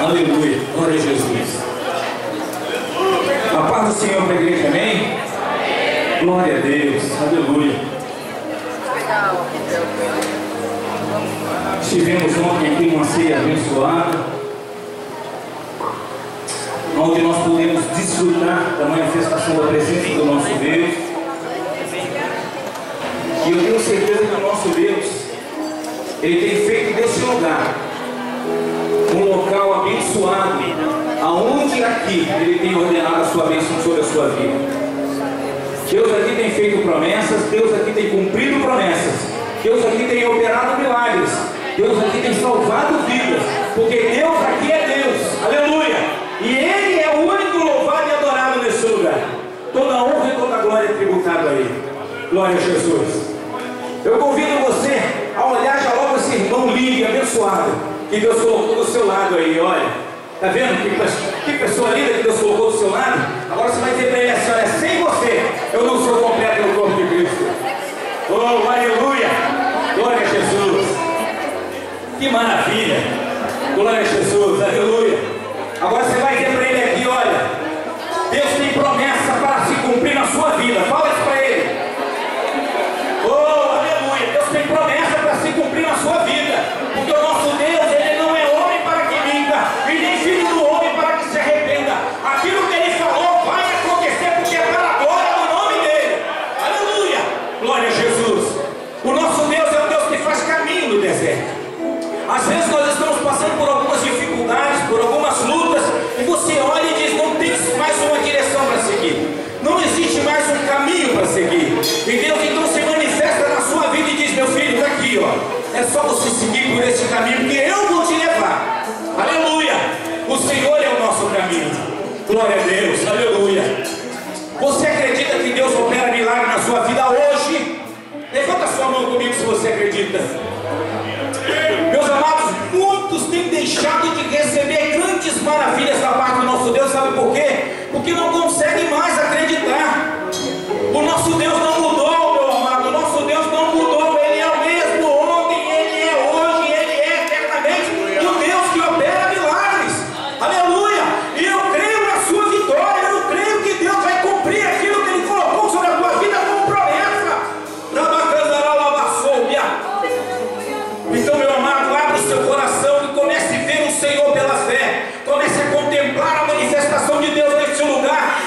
Aleluia. Glória a Jesus. A paz do Senhor para a igreja, amém? Glória a Deus. Aleluia. Estivemos ontem aqui uma ceia abençoada, onde nós podemos desfrutar da manifestação da presença do nosso Deus. E eu tenho certeza que o nosso Deus, Ele tem feito desse lugar um local abençoado, aonde aqui Ele tem ordenado a sua bênção sobre a sua vida. Deus aqui tem feito promessas, Deus aqui tem cumprido promessas, Deus aqui tem operado milagres, Deus aqui tem salvado vidas, porque Deus aqui é Deus, aleluia, e Ele é o único louvado e adorado nesse lugar. Toda a honra e toda a glória é tributada a Ele. Glória a Jesus. Eu convido você a olhar já logo esse irmão lindo e abençoado que Deus colocou do seu lado aí, olha. Está vendo que pessoa linda que Deus colocou do seu lado? Agora você vai dizer para ele assim: olha, sem você eu não sou completo no corpo de Cristo. Oh, aleluia! Glória a Jesus! Que maravilha! Glória a Jesus, aleluia! Agora você vai dizer para ele aqui: olha, Deus tem promessa para se cumprir na sua vida. Fala isso para ele. Oh, aleluia! Deus tem promessa para se cumprir na sua vida, porque o nosso Deus, Ele não é homem para que minta, e nem filho do homem para que se arrependa. Aquilo que Ele falou vai acontecer, porque é para a glória do nome dEle. Aleluia! Glória a Jesus! O nosso Deus é o Deus que faz caminho no deserto. Às vezes nós estamos passando por algumas dificuldades, por algumas lutas, e você olha e diz: não tem mais uma direção para seguir, não existe mais um caminho para seguir. E Deus então se manifesta na sua vida e diz: meu filho, está aqui, ó. É só você seguir por esse caminho, porque eu vou te levar. Aleluia! O Senhor é o nosso caminho. Glória a Deus, aleluia. Você acredita que Deus opera milagre na sua vida hoje? Levanta sua mão comigo se você acredita. Meus amados, muitos têm deixado de receber grandes maravilhas da parte do nosso Deus. Sabe por quê? Porque não conseguem mais acreditar. O nosso Deus não mudou, meu amado. O nosso Deus não mudou. Ele é o mesmo ontem, Ele é hoje, Ele é eternamente o Deus que opera milagres. Aleluia! E eu creio na sua vitória. Eu creio que Deus vai cumprir aquilo que Ele colocou sobre a tua vida como promessa. Então, meu amado, abra o seu coração e comece a ver o Senhor pela fé. Comece a contemplar a manifestação de Deus neste lugar.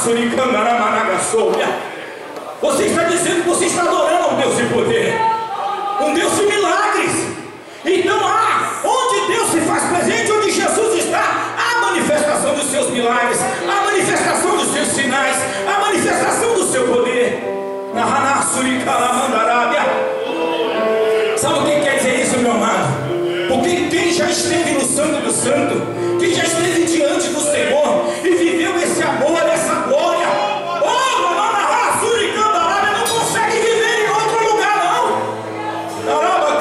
Você está dizendo que você está adorando um Deus de poder, um Deus de milagres. Então onde Deus se faz presente, onde Jesus está, há manifestação dos seus milagres, há manifestação dos seus sinais, há manifestação do seu poder. Sabe o que quer dizer isso, meu amado? Porque quem já esteve no Santo do Santo, quem já esteve diante do Senhor e viveu esse amor, essa glória, não consegue viver em outro lugar, não.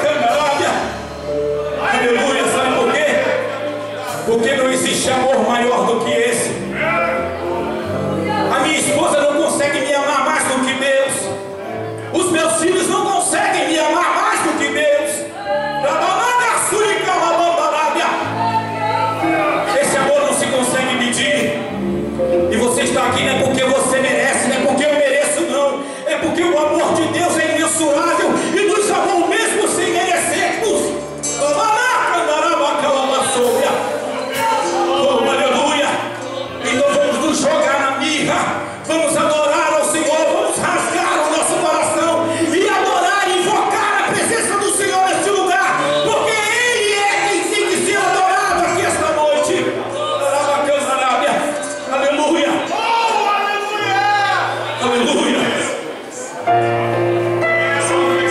Aleluia, sabe por quê? Porque não existe amor maior do que esse. A minha esposa não consegue me amar mais do que Deus. Os meus filhos não conseguem me amar mais do que Deus. Esse amor não se consegue medir. E você está aqui não é porque você merece, não é porque eu mereço, não. É porque o amor de Deus é imensurável e nos amou mesmo sem merecermos. Oh, aleluia. Então vamos nos jogar na mirra, vamos adorar ao Senhor, vamos rasgar o nosso coração e adorar e invocar a presença do Senhor neste lugar, porque Ele é quem tem que ser adorado aqui esta noite. Aleluia. Aleluia.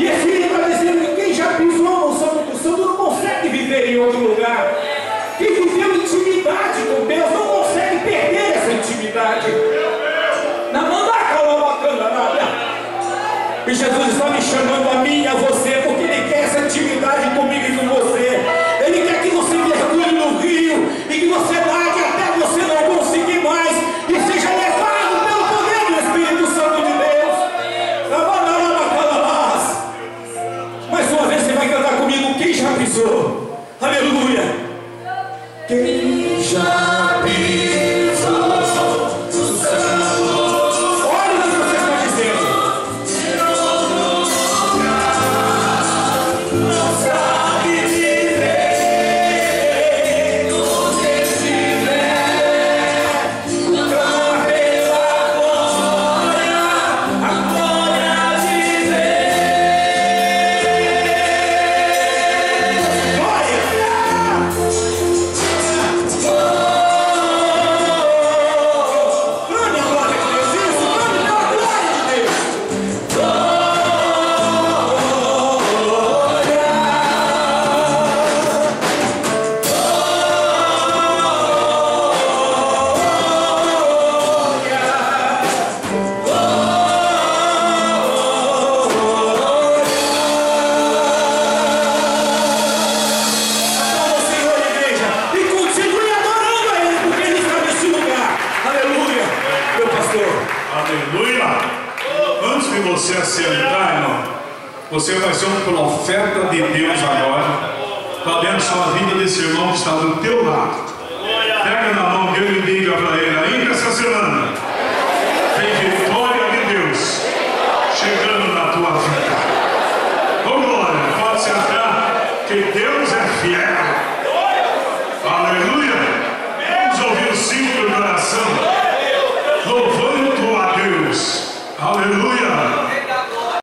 E esse livro está dizendo que quem já pisou no Santo do Santo não consegue viver em outro lugar. Quem viveu intimidade com Deus não consegue perder essa intimidade. Na mandaca, e Jesus está me chamando a mim e a você, porque Ele quer essa intimidade comigo e com você. Ele quer que você mergulhe no rio e que você nade até você não conseguir mais e seja levado pelo poder do Espírito Santo de Deus. Mais uma vez você vai cantar comigo. Quem já pisou? Aleluia. Quem já pisou? Você vai ser um profeta de Deus agora, para abençoar a vida desse irmão que está do teu lado. Pega na mão dele e diga para ele, ainda essa semana